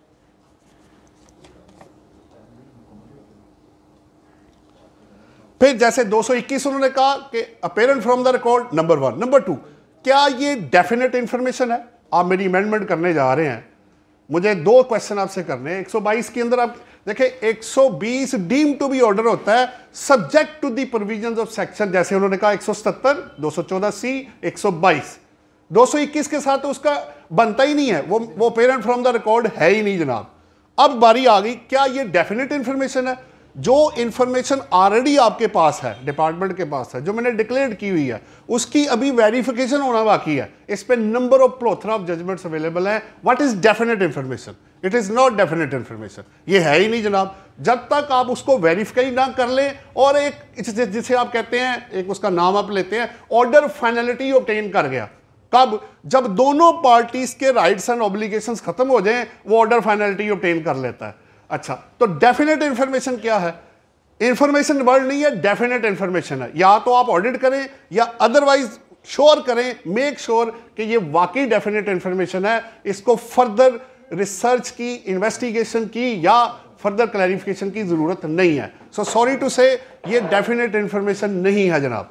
फिर जैसे दो सौ इक्कीस उन्होंने कहा कि apparent from the record, number one. Number two, क्या ये डेफिनेट इंफॉर्मेशन है? आप मेरी अमेंडमेंट करने जा रहे हैं, मुझे दो क्वेश्चन आपसे करने हैं। एक सौ बाईस के अंदर आप देखिए एक सौ बीस डीम टू बी ऑर्डर होता है subject to the provisions of section, जैसे उन्होंने कहा एक सौ सत्तर, दो सौ चौदह सी, एक सौ बाईस। दो सौ इक्कीस के साथ तो उसका बनता ही नहीं है, वो वो पेरेंट फ्रॉम द रिकॉर्ड है ही नहीं जनाब। अब बारी आ गई, क्या ये डेफिनेट इंफॉर्मेशन है? जो इंफॉर्मेशन ऑलरेडी आपके पास है, डिपार्टमेंट के पास है, जो मैंने डिक्लेयर की हुई है, उसकी अभी वेरिफिकेशन होना बाकी है। इस पे number of plethora of judgments available हैं। What is definite information? It is not definite information, ये है ही नहीं जनाब। जब तक आप उसको वेरीफाई ना कर लें और एक जिसे आप कहते हैं, एक उसका नाम आप लेते हैं, ऑर्डर फाइनलिटी ऑब्टेन कर गया। कब? जब दोनों पार्टीज के राइट्स एंड ऑब्लिगेशंस खत्म हो जाएं, वो ऑर्डर फाइनलिटी ऑब्टेन कर लेता है। अच्छा, तो डेफिनेट इंफॉर्मेशन क्या है? इंफॉर्मेशन वर्ल्ड नहीं है, डेफिनेट इंफॉर्मेशन है। या तो आप ऑडिट करें या अदरवाइज श्योर करें, मेक श्योर कि ये वाकई डेफिनेट इंफॉर्मेशन है, इसको फर्दर रिसर्च की, इन्वेस्टिगेशन की या फर्दर क्लैरिफिकेशन की जरूरत नहीं है। सो सॉरी टू से ये डेफिनेट इंफॉर्मेशन नहीं है जनाब।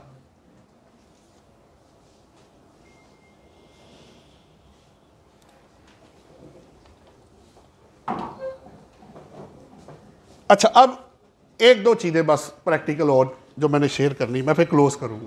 अच्छा, अब एक दो चीजें बस प्रैक्टिकल और जो मैंने शेयर करनी, मैं फिर क्लोज करूंगा।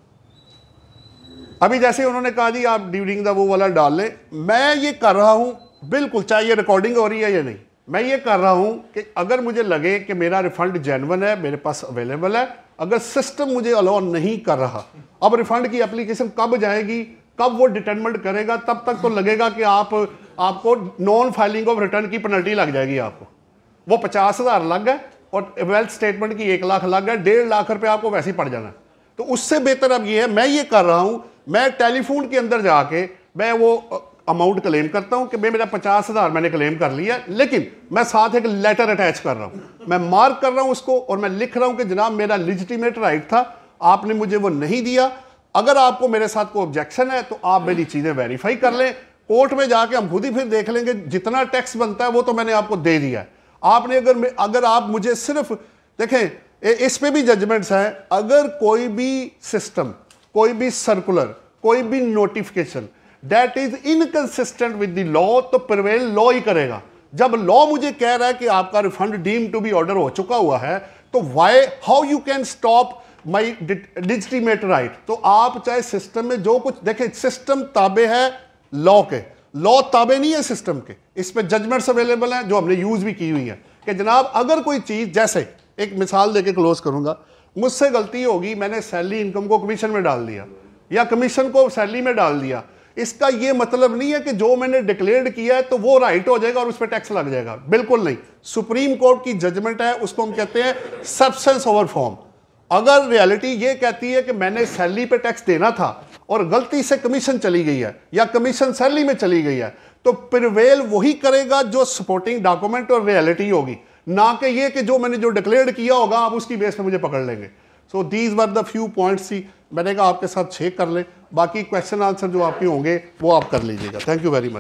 अभी जैसे उन्होंने कहा जी आप ड्यूरिंग द वो वाला डाल लें, मैं ये कर रहा हूं बिल्कुल, चाहे ये रिकॉर्डिंग हो रही है या नहीं, मैं ये कर रहा हूं कि अगर मुझे लगे कि मेरा रिफंड जेन्युइन है, मेरे पास अवेलेबल है, अगर सिस्टम मुझे अलाउ नहीं कर रहा, अब रिफंड की एप्लीकेशन कब जाएगी, कब वो डिटरमिनेट करेगा, तब तक तो लगेगा कि आप आपको नॉन फाइलिंग ऑफ रिटर्न की पेनल्टी लग जाएगी। आपको वो पचास हज़ार लग है और वेल्थ स्टेटमेंट की एक लाख लग है, डेढ़ लाख रुपये आपको वैसे ही पड़ जाना। तो उससे बेहतर अब ये है, मैं ये कर रहा हूँ, मैं टेलीफोन के अंदर जाके मैं वो अमाउंट क्लेम करता हूँ कि मेरा पचास हज़ार मैंने क्लेम कर लिया, लेकिन मैं साथ एक लेटर अटैच कर रहा हूँ, मैं मार्क कर रहा हूँ उसको और मैं लिख रहा हूँ कि जनाब मेरा लिजिटिमेट राइट था, आपने मुझे वो नहीं दिया। अगर आपको मेरे साथ कोई ऑब्जेक्शन है तो आप मेरी चीज़ें वेरीफाई कर लें, कोर्ट में जाके हम खुद ही फिर देख लेंगे, जितना टैक्स बनता है वो तो मैंने आपको दे दिया है। आपने अगर अगर आप मुझे सिर्फ देखें, इस पे भी जजमेंट्स हैं, अगर कोई भी सिस्टम, कोई भी सर्कुलर, कोई भी notification that is inconsistent with the law, तो प्रिवेल लॉ ही करेगा। जब लॉ मुझे कह रहा है कि आपका refund deem to be order हो चुका हुआ है, तो why how you can stop my legitimate right. तो आप चाहे सिस्टम में जो कुछ देखें, सिस्टम ताबे है लॉ के, लॉ ताबे नहीं है सिस्टम के। इस पे जजमेंट्स अवेलेबल हैं जो हमने यूज भी की हुई है कि जनाब अगर कोई चीज़, जैसे एक मिसाल देके क्लोज करूंगा, मुझसे गलती होगी, मैंने सैलरी इनकम को कमीशन में डाल दिया या कमीशन को सैलरी में डाल दिया, इसका ये मतलब नहीं है कि जो मैंने डिक्लेयर किया है तो वो राइट हो जाएगा और उस पर टैक्स लग जाएगा, बिल्कुल नहीं। सुप्रीम कोर्ट की जजमेंट है, उसको हम कहते हैं सब्सटेंस ओवर फॉर्म। अगर रियलिटी ये कहती है कि मैंने सैलरी पे टैक्स देना था और गलती से कमीशन चली गई है या कमीशन सैलरी में चली गई है, तो प्रिवेल वही करेगा जो सपोर्टिंग डॉक्यूमेंट और रियलिटी होगी, ना कि ये कि जो मैंने जो डिक्लेयर किया होगा आप उसकी बेस पे मुझे पकड़ लेंगे। So these were the few points थी, मैंने कहा आपके साथ शेयर कर लें, बाकी क्वेश्चन आंसर जो आपके होंगे वो आप कर लीजिएगा। Thank you very much.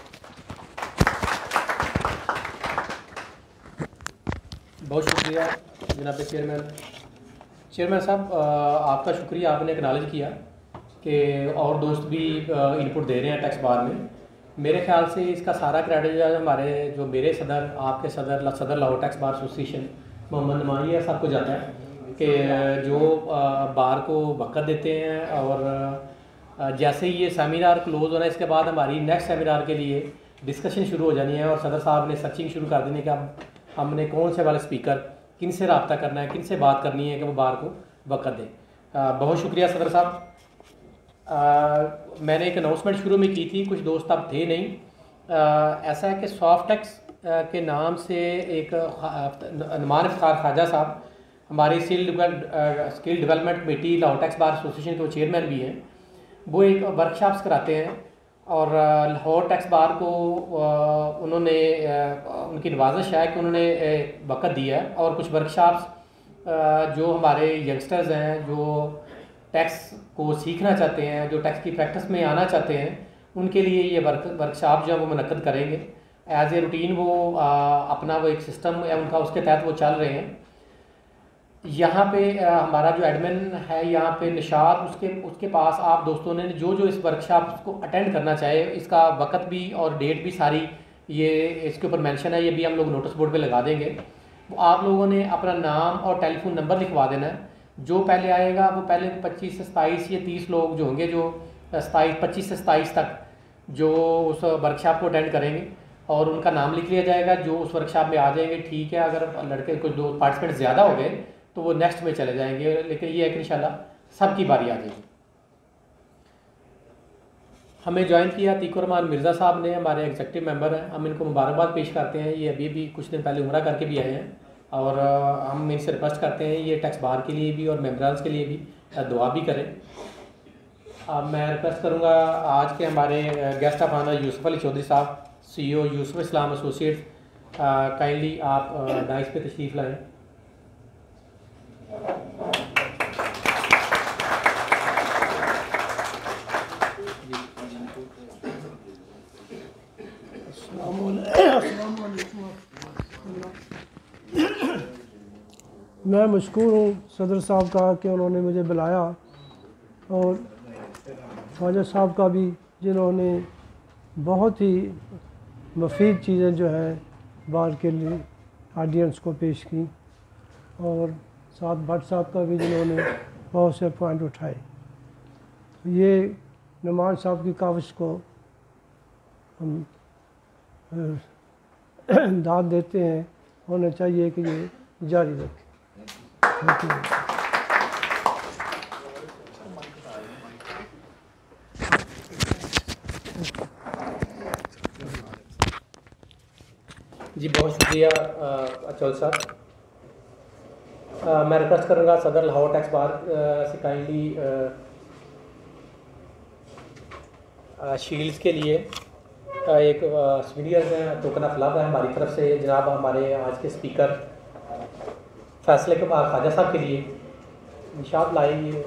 बहुत शुक्रिया जनाब चेयरमैन। चेयरमैन साहब, आपका शुक्रिया, आपने एक्नॉलेज किया कि और दोस्त भी इनपुट दे रहे हैं टैक्स बार में। मेरे ख्याल से इसका सारा क्रेडिट हमारे जो मेरे सदर, आपके सदर सदर Lahore tax bar association Mohammad Nomani साहब को जाता है कि जो बार को वक़्त देते हैं, और जैसे ही ये सेमिनार क्लोज होना है इसके बाद हमारी नेक्स्ट सेमिनार के लिए डिस्कशन शुरू हो जानी है और सदर साहब ने सर्चिंग शुरू कर देनी कि अब हमने कौन से वाले स्पीकर, किन से रब्ता करना है, किन से बात करनी है कि वो बार को वक़्त दें। बहुत शुक्रिया सदर साहब। मैंने एक अनाउंसमेंट शुरू में की थी, कुछ दोस्त अब थे नहीं। आ, ऐसा है कि सॉफ्ट टैक्स के नाम से एक नुमान इफ्तार ख्वाजा साहब हमारी skill skill development committee Lahore tax bar association के वो चेयरमैन भी हैं, वो एक वर्कशॉप्स कराते हैं और लाहौर टैक्स बार को उन्होंने उनकी नवाजिश है कि उन्होंने वक़्त दिया है और कुछ वर्कशॉप्स जो हमारे यंगस्टर्स हैं जो टैक्स को सीखना चाहते हैं, जो टैक्स की प्रैक्टिस में आना चाहते हैं, उनके लिए ये वर्क वर्कशॉप जो है वो मुनक्कद करेंगे एज ए रूटीन। वो आ, अपना वो एक सिस्टम है उनका, उसके तहत वो चल रहे हैं। यहाँ पे आ, हमारा जो एडमिन है यहाँ पे निशात, उसके उसके पास आप दोस्तों ने जो जो इस वर्कशॉप को अटेंड करना चाहे, इसका वक़्त भी और डेट भी सारी ये इसके ऊपर मेंशन है, ये भी हम लोग नोटिस बोर्ड पे लगा देंगे। वो आप लोगों ने अपना नाम और टेलीफोन नंबर लिखवा देना है। जो पहले आएगा वो पहले पच्चीस से सताईस या तीस लोग जो होंगे जो सताईस पच्चीस से सताईस तक जो उस वर्कशॉप को अटेंड करेंगे और उनका नाम लिख लिया जाएगा। जो उस वर्कशॉप में आ जाएंगे ठीक है, अगर लड़के कुछ दो पार्टिसिपेंट ज़्यादा हो गए तो वो नेक्स्ट में चले जाएंगे, लेकिन ये है कि इंशाल्लाह सबकी बारी आ जाएगी। हमें ज्वाइन किया तीको रहमान मिर्ज़ा साहब ने, हमारे एग्जेक्टिव मेंबर हैं, हम इनको मुबारकबाद पेश करते हैं। ये अभी भी कुछ दिन पहले उम्रा करके भी आए हैं और हम इनसे रिक्वेस्ट करते हैं ये टैक्स बार के लिए भी और मेंबरान्स के लिए भी दुआ भी करें। अब मैं रिक्वेस्ट करूँगा आज के हमारे guest of honour Yusuf Ali Chaudhry साहब, CEO Yusuf Islam associates, kindly आप डाइस पे तशरीफ़ लाएँ। मैं मशकूर हूँ सदर साहब का कि उन्होंने मुझे बुलाया, और ख्वाजा साहब का भी जिन्होंने बहुत ही मुफीद चीज़ें जो है बार के लिए ऑडियंस को पेश की, और साथ भट्ट साहब का भी जिन्होंने बहुत से पॉइंट उठाए। ये नुमान साहब की काविश को हम दाद देते हैं, होना चाहिए कि ये जारी रखें। Thank you. जी बहुत शुक्रिया अचल साहब। मैं रिक्वेस्ट करूँगा सदर लाहौर टैक्स बार से काइंडली शील्ड्स के लिए एक स्वीडियर्स हैं, टोकन ऑफ लव है हमारी तरफ से जनाब हमारे आज के स्पीकर फैसले के बाद ख्वाजा साहब के लिए निशात लाएंगे।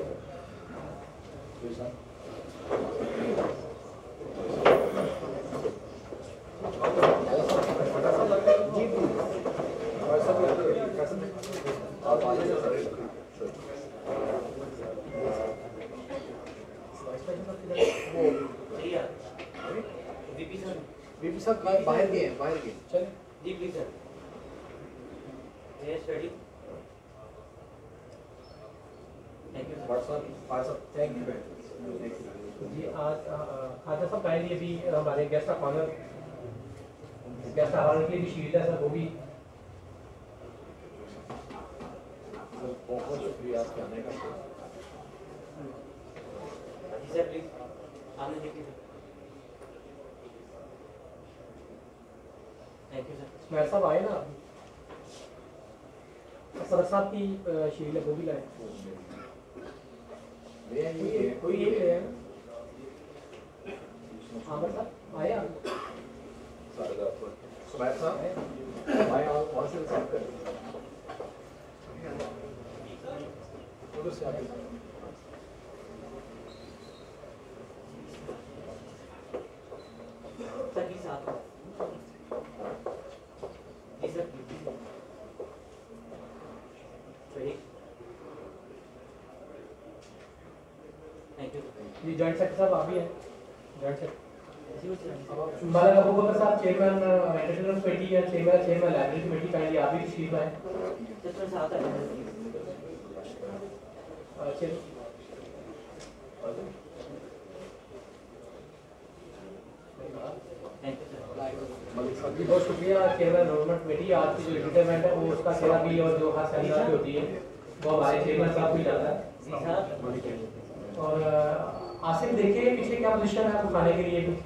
वीपी साहब बाहर गए हैं, बाहर गए। चल जी please sir. Yes ready. Thank you WhatsApp WhatsApp thank you जी। आज ख्वाजा साहब काइंडली भी हमारे guest of honour guest of honour के लिए भी शील्ड है सर, वो भी बहुत शुक्रिया आपके आने का। जी सर प्लीज आने दीजिए। Thank you sir. स्मैर साहब आए ना, सर साहब की शील्ड है वो भी लाए। कोई एक ले आए आमिर साहब आए आप स्मैर साहब आए आप वहाँ से साफ कर उधर से आगे सभी साथ जी सर। सही थैंक यू जी। जॉइंट सेक्रेटरी साहब आप भी हैं। जॉइंट सेक्रेटरी मालिक अबू बकर साहब चेयरमैन मेंटेनेंस कमेटी या चेयरमैन चेयरमैन लाइब्रेरी कमेटी का लिए आप भी तशरीफ आए। सर साथ आए अच्छा जी। बहुत शुक्रिया चेयरमैन गवर्नमेंट कमेटी। आज की जो रिटायरमेंट है वो उसका सेवा भी और जो खास सेमिनार भी होती है वो हमारे चेयरमैन साहब भी जाता है। और आसिफ देखिए पीछे क्या पोजीशन है आपको खाने के लिए भी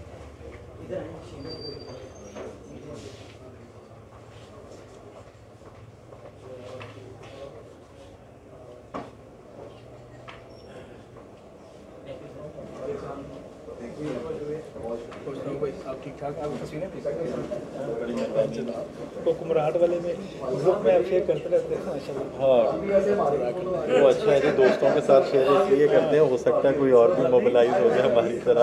ठीक ठाक आप तस्वीरें तो कुमराहट वाले में ग्रुप में आप शेयर करते रहते हैं माशाल्लाह। हाँ वो अच्छा है जी, दोस्तों के साथ शेयर इसलिए करते हैं, हो सकता है कोई और भी मोबिलाइज हो जाए हमारी तरह।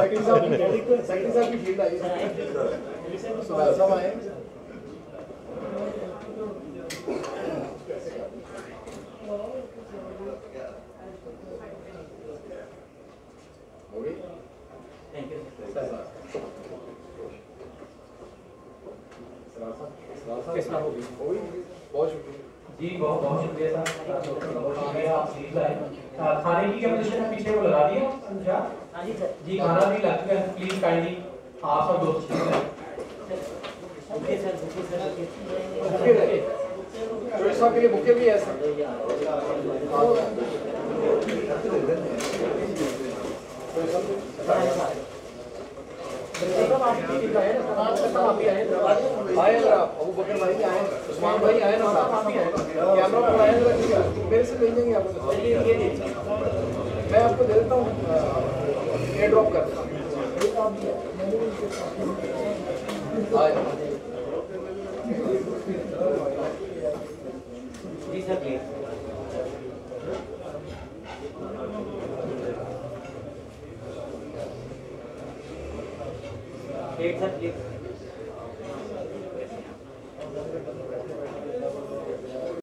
बहुत शुक्रिया जी। बहुत बहुत शुक्रिया सर। खाने की क्या पोजीशन है पीछे वो लगा दिया हाँ जी सर जी। खाना भी लग चुका है, प्लीज काइंडली आप सब दोस्त ओके सर। ओके सर चोरी साहब के लिए बुके भी है सर। अबू बकर भाई भी आए, उस्मान भाई आए ना, कैमरा पर आए मेरे से मिल जाएंगे आपको। मैं आपको दे देता हूँ, एयर ड्रॉप कर देता हूँ। जी सर प्लीज। एक सर प्लीज। हैं।